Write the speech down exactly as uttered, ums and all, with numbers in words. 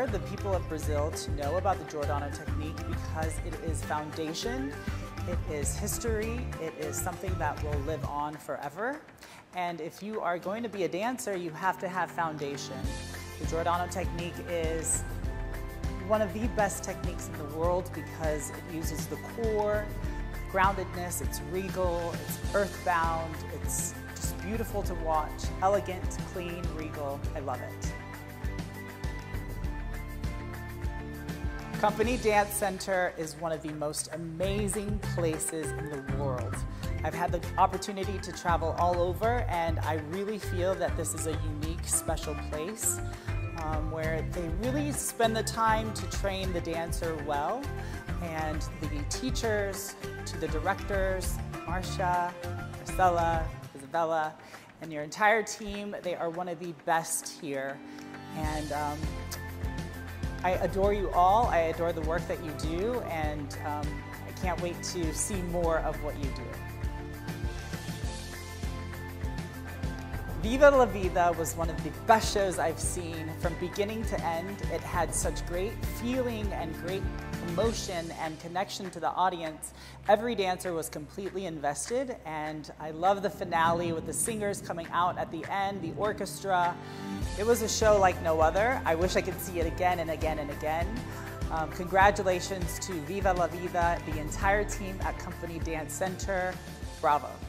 the people of Brazil to know about the Giordano technique because it is foundation, it is history, it is something that will live on forever. And if you are going to be a dancer, you have to have foundation. The Giordano technique is one of the best techniques in the world because it uses the core, groundedness, it's regal, it's earthbound, it's just beautiful to watch, elegant, clean, regal. I love it. Company Dance Center is one of the most amazing places in the world. I've had the opportunity to travel all over, and I really feel that this is a unique, special place um, where they really spend the time to train the dancer well, and the teachers, to the directors, Marcia, Marcella, Isabella, and your entire team, they are one of the best here. And um, I adore you all. I adore the work that you do, and um, I can't wait to see more of what you do. Viva La Vida was one of the best shows I've seen from beginning to end. It had such great feeling and great emotion and connection to the audience. Every dancer was completely invested, and I love the finale with the singers coming out at the end, the orchestra. It was a show like no other. I wish I could see it again and again and again. Um, congratulations to Viva La Vida, the entire team at Company Dance Center. Bravo.